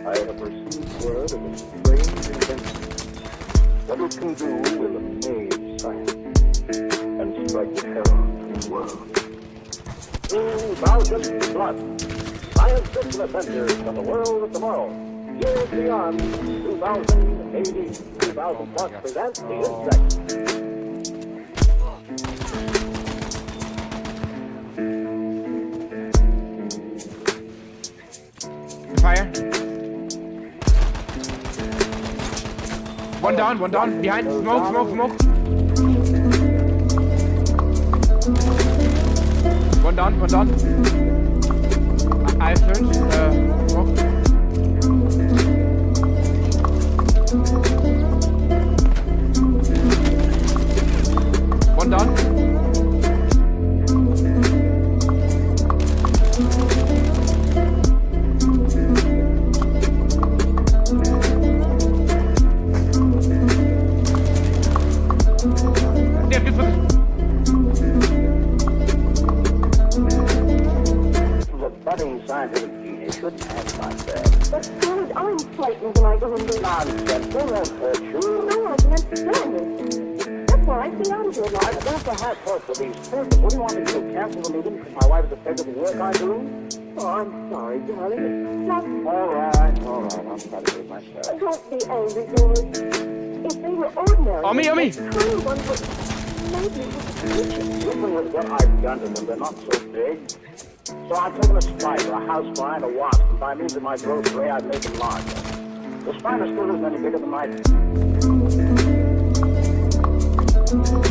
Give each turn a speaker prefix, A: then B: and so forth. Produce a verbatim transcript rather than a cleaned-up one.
A: I have received word of a strange invention. What it can do will amaze science and strike terror to the world. two thousand plus scientific adventures of the world of tomorrow. Years beyond two thousand eighty, two thousand plus presents the Insect.
B: Fire. One down, one down. Behind. Smoke, smoke, smoke. One down, one down. I, I search. Uh, smoke. One down.
A: Scientific genius shouldn't act like that.
C: But, George, I'm frightened when I go into
A: nonsense. They won't hurt you.
C: No, I can't stand it. That's why I stay out of your life.
A: I've got to have hope for these purposes. What do you want me to do? Cancel the meeting because my wife is afraid of the work I do?
C: Oh, I'm sorry, darling. It's just...
A: All right, all right. I'll try to do it myself.
C: Don't be angry, George. If they were ordinary...
B: On me, on me!
C: True ones would... Maybe we could teach them.
A: Even with what I've done to them, they're not so big. So I've taken a spider, a house fly, and a wasp, and by means of my growth ray, I've made them larger. The spider still isn't any bigger than my...